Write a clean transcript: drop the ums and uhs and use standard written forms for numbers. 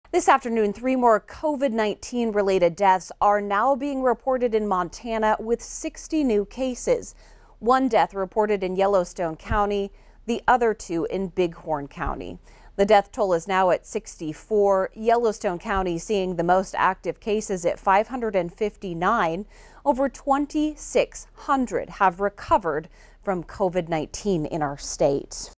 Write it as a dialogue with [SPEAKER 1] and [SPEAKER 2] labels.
[SPEAKER 1] This afternoon, 3 more COVID-19 related deaths are now being reported in Montana with 60 new cases. One death reported in Yellowstone County, the other 2 in Bighorn County. The death toll is now at 64. Yellowstone County seeing the most active cases at 559. Over 2,600 have recovered from COVID-19 in our state.